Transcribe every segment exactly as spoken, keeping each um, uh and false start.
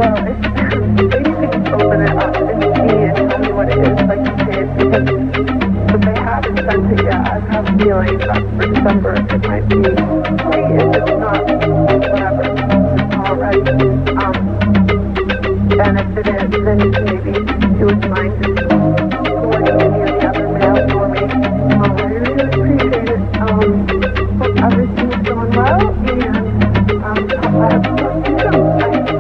Well, it's, maybe you can just open it up and see and tell me what it is, like you say, because if they haven't sent it yet, I have a feeling that for December it might be late if it's not, whatever, it's all right. Um, and if it is, then you can maybe, if you wouldn't mind, just forwarding any of the other mail for me. Um, I really appreciate it. Um, hope everything's going well, and um, hope I have to talk to you soon.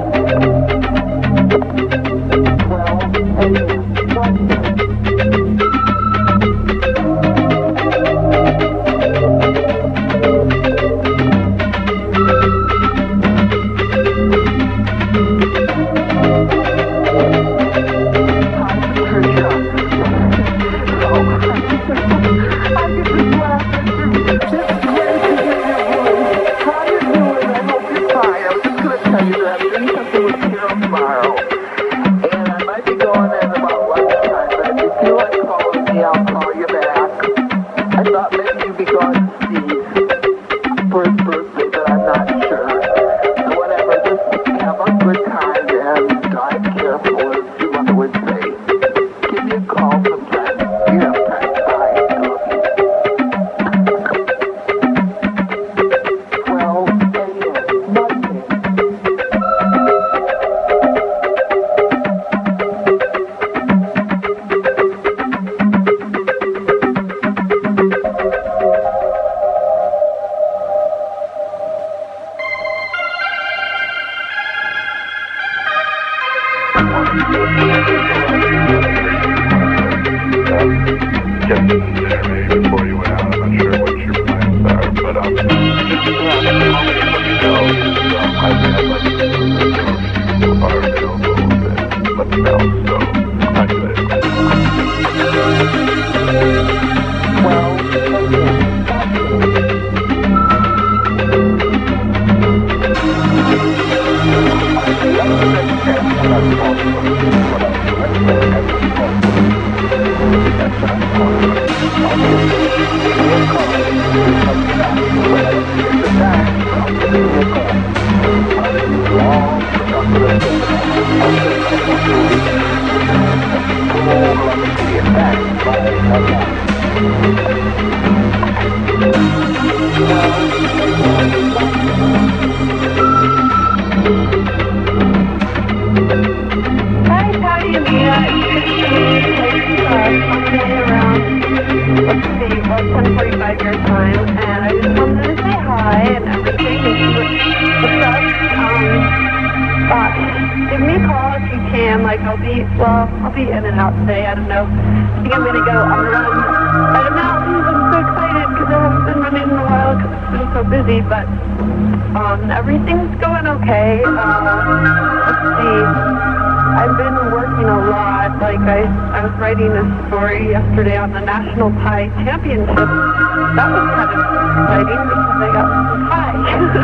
Yesterday on the National Pie Championship. That was kind of exciting because I got some pie.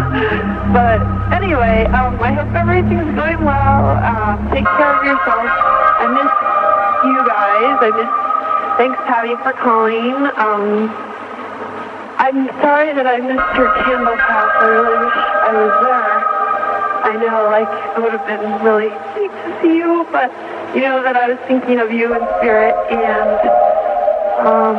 But anyway, um, I hope everything's going well. Um, take care of yourself. I miss you guys. I miss. Thanks, Tabby, for calling. Um, I'm sorry that I missed your candle pass. I really wish I was there. I know, like, it would have been really neat to see you, but you know that I was thinking of you in spirit, and um,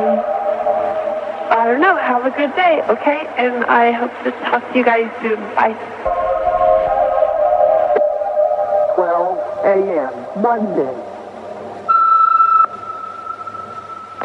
I don't know, have a good day, okay? And I hope to talk to you guys soon. Bye. twelve a.m. Monday.